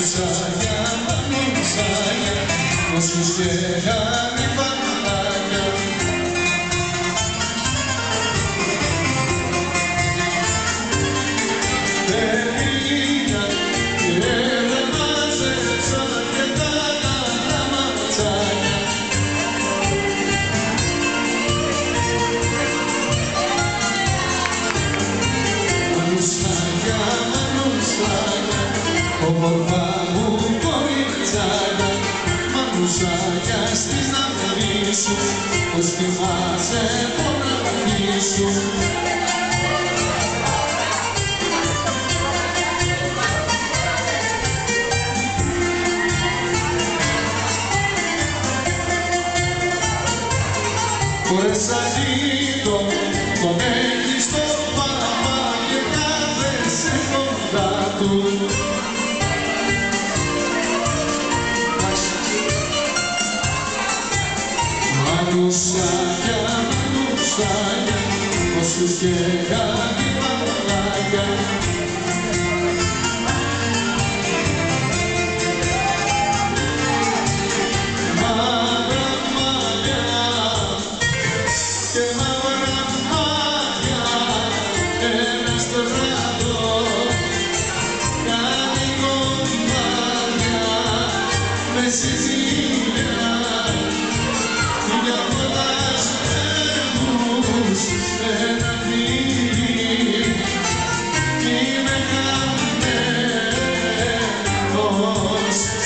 Μανουσάγια, μανουσάγια, όσους και κάνει παναλάκια. Πήγα και δεν μάζεψα και τα καλά ματσάκια. Μανουσάγια, μανουσάγια, όμορφα μου κοριτσάκια. Μανουσάγια στην αυλή σου, πως θυμάσαι πολλά βαθύ σου. Χωρέσα λίγο τον έκλειστο παραπά και κάθεσαι κοντά του. Μανουσάκια, μανουσάκια, όσους και κάνει παναλάκια. Μαύρα μαλλιά και μαύρα μάτια, ένα στο βράδο κάνει κομμάτια με συζύγια. Για πολλάς μέρους ένα φίλι είμαι χαμένος.